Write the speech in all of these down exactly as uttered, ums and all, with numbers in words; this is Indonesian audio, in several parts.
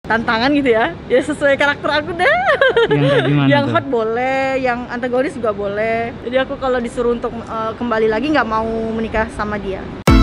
tantangan gitu ya, ya sesuai karakter aku deh. Yang kayak gimana yang tuh? hot boleh, yang antagonis juga boleh. Jadi aku kalau disuruh untuk uh, kembali lagi nggak mau menikah sama dia.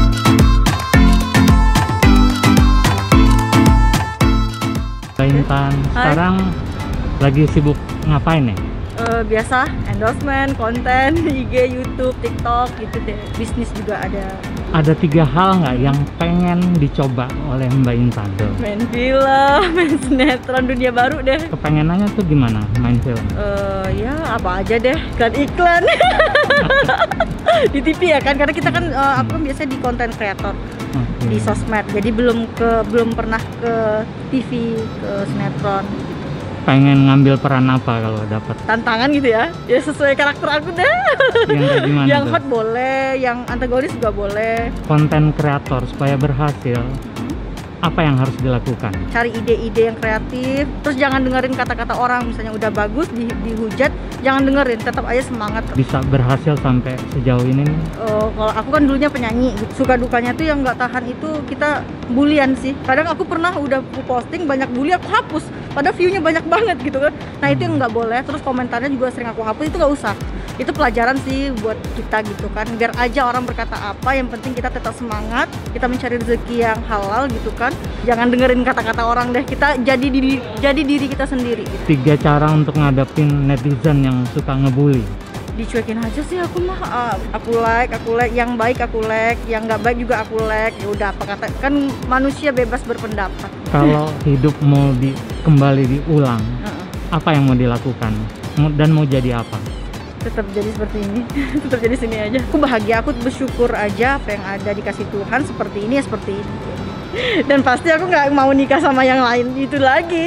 Mbak Intan, sekarang lagi sibuk ngapain nih? Uh, biasa endorsement, konten, I G, YouTube, TikTok gitu deh. Bisnis juga ada. Ada tiga hal nggak yang pengen dicoba oleh Mbak Intan tuh? Main film, main sinetron, dunia baru deh. Kepengenannya tuh gimana main film? Uh, ya apa aja deh, iklan-iklan di T V ya kan, karena kita kan uh, aku kan biasanya di konten kreator. Okay. Di sosmed, jadi belum ke belum pernah ke T V, ke sinetron. Pengen ngambil peran apa kalau dapat? Tantangan gitu ya, ya sesuai karakter aku deh. Yang kayak gimana yang tuh? hot boleh, yang antagonis juga boleh. Konten kreator supaya berhasil, apa yang harus dilakukan? Cari ide-ide yang kreatif, terus jangan dengerin kata-kata orang. Misalnya udah bagus di, dihujat, jangan dengerin, tetap aja semangat. Bisa berhasil sampai sejauh ini nih? Uh, kalau aku kan dulunya penyanyi, suka dukanya tuh yang nggak tahan itu kita bulian sih. Kadang aku pernah udah posting banyak bully, aku hapus, padahal view-nya banyak banget gitu kan. Nah itu yang nggak boleh, terus komentarnya juga sering aku hapus, itu nggak usah. Itu pelajaran sih buat kita gitu kan, biar aja orang berkata apa, yang penting kita tetap semangat, kita mencari rezeki yang halal gitu kan. Jangan dengerin kata-kata orang deh, kita jadi diri, jadi diri kita sendiri gitu. Tiga cara untuk ngadepin netizen yang suka ngebully. Dicuekin aja sih aku mah, uh, aku like, aku like, yang baik aku like, yang nggak baik juga aku like. Ya udah apa kata, kan manusia bebas berpendapat. Kalau hidup mau di, kembali diulang, uh-uh. apa yang mau dilakukan dan mau jadi apa? Tetap jadi seperti ini, tetap jadi sini aja. Aku bahagia, aku bersyukur aja apa yang ada dikasih Tuhan, seperti ini ya seperti ini. Dan pasti aku nggak mau nikah sama yang lain itu lagi.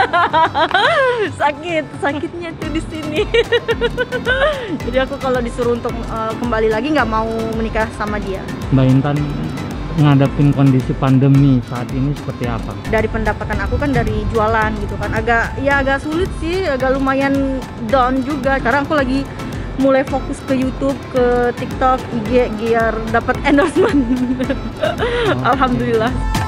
Sakit, sakitnya tuh di sini. Jadi aku kalau disuruh untuk uh, kembali lagi nggak mau menikah sama dia. Mbak Intan ngadepin kondisi pandemi saat ini seperti apa? Dari pendapatan aku kan dari jualan gitu kan, agak ya agak sulit sih, agak lumayan down juga. Sekarang aku lagi mulai fokus ke YouTube, ke TikTok, I G biar dapat endorsement. Oh, alhamdulillah.